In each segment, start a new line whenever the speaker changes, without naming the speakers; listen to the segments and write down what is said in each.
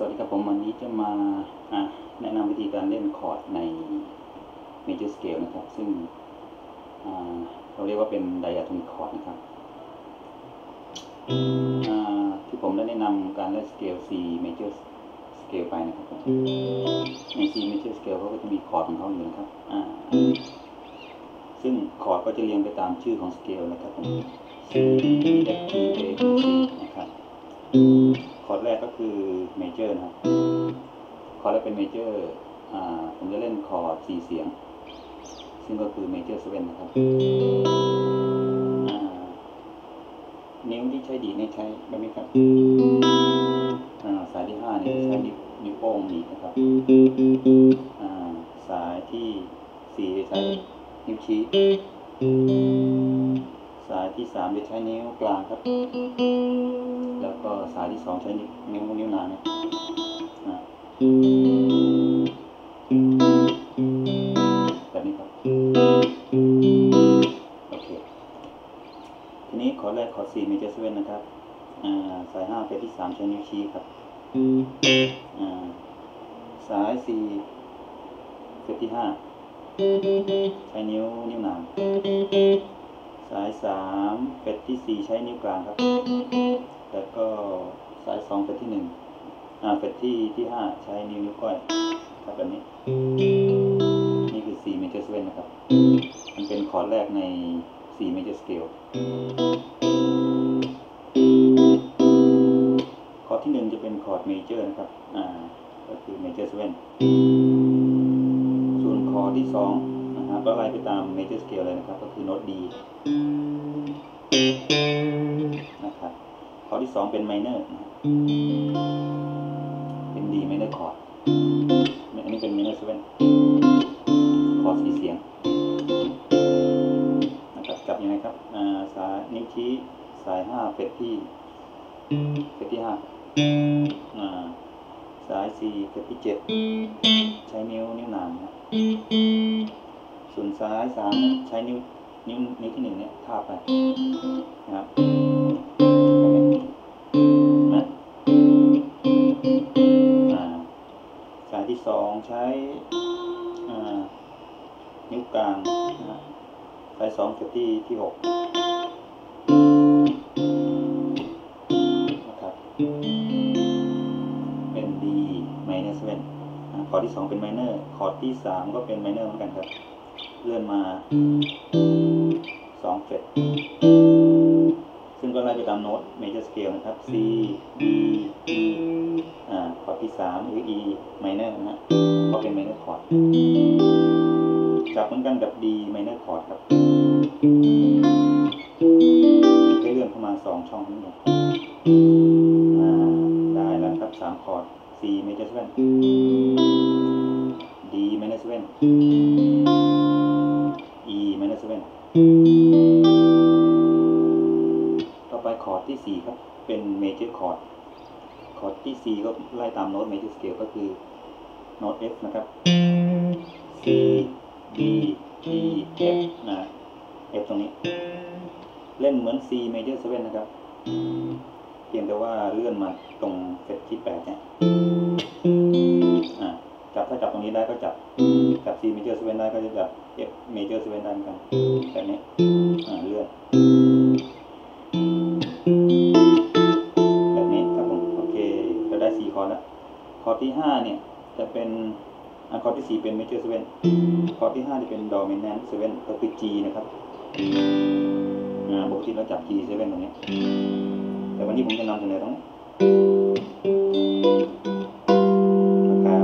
วัสดีครับผมวันนี้จะมาแนะนำวิธีการเล่นคอร์ดใน Major Scale นะครับซึ่งเราเรียกว่าเป็น Diatonic Chord นะครับที่ผมได้แนะนำการเล่น Scale C Major Scale ไปนะครับผมใน C Major Scale เขาก็จะมีคอร์ดของเขาอยู่นะครับซึ่งคอร์ดก็จะเรียงไปตามชื่อของ Scale นะครับผม C F G A B C นะครับคอร์ดแรกก็คือ Major นะครับคอร์ดแรกเป็น Major ผมจะเล่นคอร์ด4เสียงซึ่งก็คือ Major 7นะครับนิ้วที่ใช้ดีดนี่ใช้แบบนี้ครับสายที่5นี่ใช้นิ้วโป้งดีดนะครับสายที่4ใช้นิ้วชี้สายที่3จะใช้นิ้วกลางครับแล้วก็สายที่2ใช้นิ้วนางเนี่ยแบบนี้ครับโอเคทีนี้คอร์ดแรกคอร์ด4 Major 7นะครับสาย5เฟสที่3ใช้นิ้วชี้ครับสาย4เฟสที่5ใช้นิ้วนางสาย3เฟสที่4ใช้นิ้วกลางครับแล้วก็สาย2เฟสที่1เฟสที่5ใช้นิ้วก้อยครับแบบนี้นี่คือ C Major 7นะครับมันเป็นคอร์ดแรกใน C Major Scale คอร์ดที่1จะเป็นคอร์ด Major นะครับก็คือ Major 7ส่วนคอร์ดที่2นะครับก็ไล่ไปตาม Major Scale เลยนะครับก็คือโน้ต D นะครับคอร์ดที่2เป็น Minor เป็น D Minor คอร์ดอันนี้เป็น Minor 7คอร์ด4เสียงนะครับจับยังไงครับสายนิ้วชี้สาย5เฟสที่5สาย4เฟสที่7ใช้นิ้วนางนะส่วนสาย3ใช้นิ้วที่1เนี่ยทาบไปนะครับสายที่2ใช้นิ้วกลางนะสาย2เฟสที่6นะครับเป็น D minor 7คอร์ดที่2เป็น minor คอร์ดที่3ก็เป็น minor เหมือนกันครับเลื่อนมา2เฟสซึ่งก็ไล่ไปตามโน้ต major scale นะครับ C D E คอร์ดที่3คือ E minor นะฮะก็เป็น minor คอร์ดจับเหมือนกันกับ D minor คอร์ดครับให้เลื่อนเข้ามา2ช่องนี้ได้แล้วครับ3คอร์ด C major 7 D minor 7 E minor 7ต่อไปคอร์ดที่4ครับเป็น major คอร์ดคอร์ดที่4ก็ไล่ตามโน้ต major scale ก็คือโน้ต F นะครับ C D E F F ตรงนี้เล่นเหมือน C major 7นะครับเพียงแต่ว่าเลื่อนมาตรงเฟสที่8เนี่ยถ้าจับตรงนี้ได้ก็จับ C major 7ได้ก็จะจับ F major 7ได้เหมือนกันแบบนี้เลื่อนแบบนี้ครับผมโอเคเราได้4คอร์ดแล้วคอร์ดที่5เนี่ยจะเป็นคอร์ดที่4เป็น major 7คอร์ดที่5จะเป็น dominant 7ก็คือ G นะครับปกติเราจับ G 7ตรงนี้แต่วันนี้ผมจะนำเสนอตรงนี้นะครับ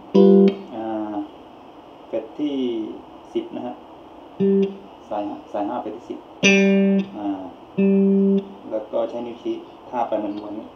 เฟสที่10นะฮะสาย5เฟสที่10แล้วก็ใช้นิ้วชี้ทาบไปมันวนนี้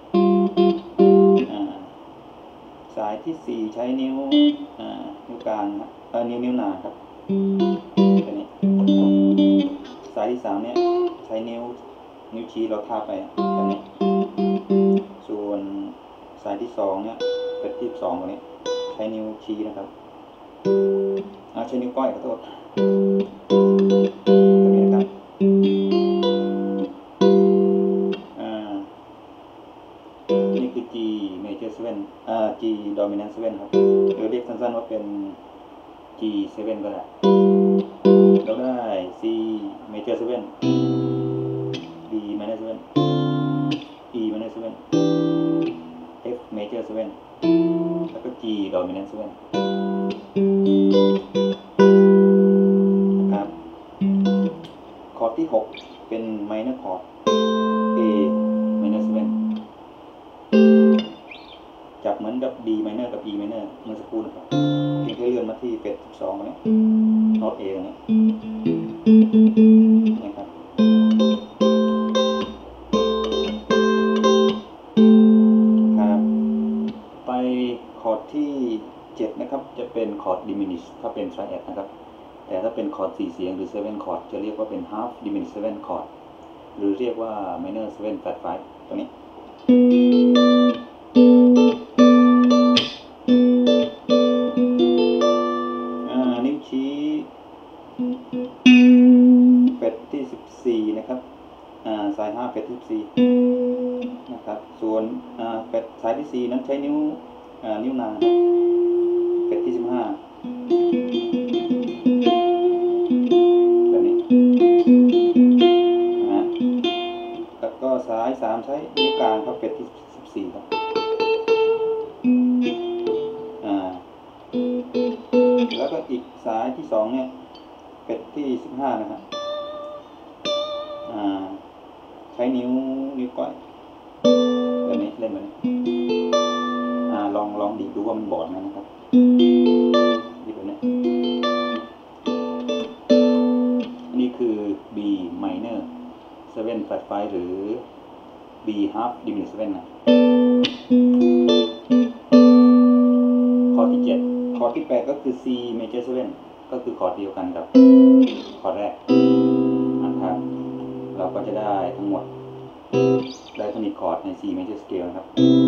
สายที่4ใช้นิ้วกลางนิ้วนางครับตัวนี้สายที่3เนี่ยใช้นิ้วชี้เราทาบไปตัวนี้ส่วนสายที่2เนี่ยเฟสที่2ตัวนี้ใช้นิ้วชี้นะครับใช้นิ้วก้อยขอโทษตัวนี้นะครับนี่คือ G major 7 G dominant 7 ครับหรือเรียกสั้นๆว่าเป็น G7 ก็ได้เราได้ C major 7 D minor 7 E minor 7 F major 7 แล้วก็ G dominant 7 นะครับคอร์ดที่ 6 เป็น minor chord A minor 7 จับเหมือนกับ D minor กับ E minor เมื่อสักครู่นะครับเพียงแค่เลื่อนมาที่เป็ด12เนี่ยโน้ต A เนี่ยนะครับครับไปคอร์ดที่ 7 นะครับจะเป็นคอร์ด diminish ถ้าเป็น triad นะครับแต่ถ้าเป็นคอร์ด4 เสียงหรือ7 chord จะเรียกว่าเป็น half diminished 7 chord หรือเรียกว่า minor 7 flat 5 ตัวนี้นิ้วชี้เป็ดที่14นะครับสาย5เป็ดที่14นะครับส่วนเป็ดสายที่4นั้นใช้นิ้วนางเป็ดที่15แบบนี้นะแล้วก็สาย3ใช้นิ้วกลางครับเป็ดที่14ครับแล้วก็อีกสายที่2เนี่ยเป็ดที่15นะครับใช้นิ้วก้อยแบบนี้เล่นแบบนี้ลองดีดูว่ามันบอดไหมนะครับดีแบบนี้นี่คือ B minor 7 flat 5 หรือ B half diminished 7 นะคอร์ดที่ 7 คอร์ดที่ 8 ก็คือ C major 7 ก็คือคอร์ดเดียวกันกับคอร์ดแรกนะครับเราก็จะได้ทั้งหมดได้ทนิคคอร์ดใน C major scale นะครับ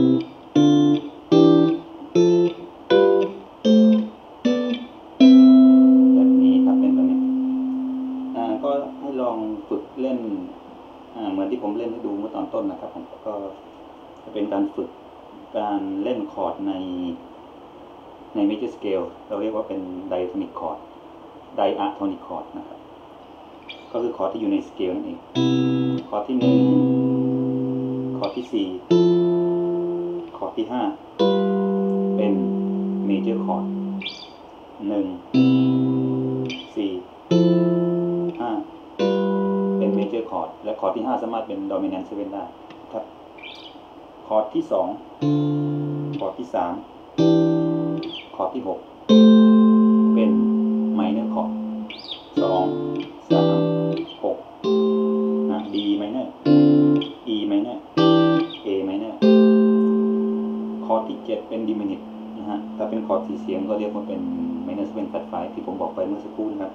แบบนี้ครับเป็นแบบนี้ก็ให้ลองฝึกเล่นเหมือนที่ผมเล่นให้ดูเมื่อตอนต้นนะครับผมก็จะเป็นการฝึกการเล่นคอร์ดใน major scale เราเรียกว่าเป็น diatonic chord diatonic chord นะครับก็คือคอร์ดที่อยู่ในสเกลนั่นเองคอร์ดที่1คอร์ดที่4คอร์ดที่5เป็น major chord 1 4 5เป็น major chord และคอร์ดที่5สามารถเป็น dominant 7 ได้ครับคอร์ดที่2คอร์ดที่3คอร์ดที่6เป็น minor chord 2 3 6 D minor E minor A minor คอร์ดที่7เป็น diminished นะฮะถ้าเป็นคอร์ด4 เสียงก็เรียกว่าเป็น minor 7 flat 5 ที่ผมบอกไปเมื่อสักครู่นะครับ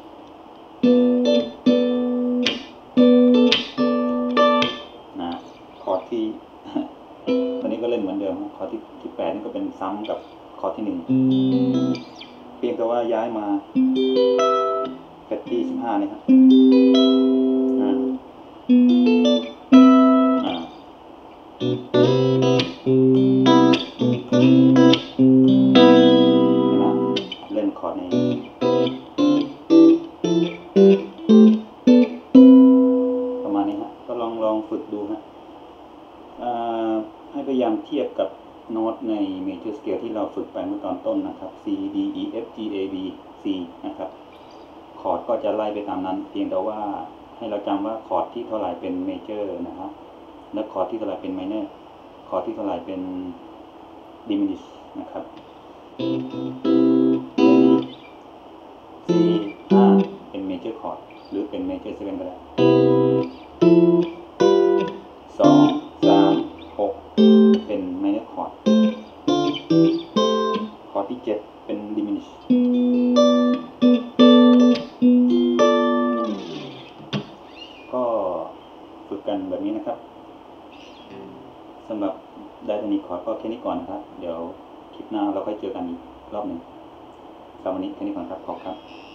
คอร์ดที่ วันนี้ก็เล่นเหมือนเดิมคอร์ดที่8นี่ก็เป็นซ้ำกับคอร์ดที่1เพียงแต่ว่าย้ายมาเป็ดที่15เนี่ยครับเล่นคอร์ดในประมาณนี้ฮะก็ลองฝึกดูฮะให้พยายามเทียบกับโน้ตใน major scale ที่เราฝึกไปเมื่อตอนต้นนะครับ C D E F G A B C นะครับคอร์ดก็จะไล่ไปตามนั้นเพียงแต่ว่าให้เราจำว่าคอร์ดที่เท่าไหร่เป็น major นะครับและคอร์ดที่เท่าไหร่เป็น minor คอร์ดที่เท่าไหร่เป็น diminish นะครับ4 5เป็น major chord หรือเป็น major 7 ก็ได้2 3 6เป็น minor chord คอร์ดที่7เป็น diminish ก็ฝึกกันแบบนี้นะครับสำหรับdiatonic chord ก็แค่นี้ก่อนนะครับเดี๋ยวคลิปหน้าเราค่อยเจอกันอีกรอบหนึ่งสำหรับวันนี้แค่นี้ก่อนครับขอบคุณครับ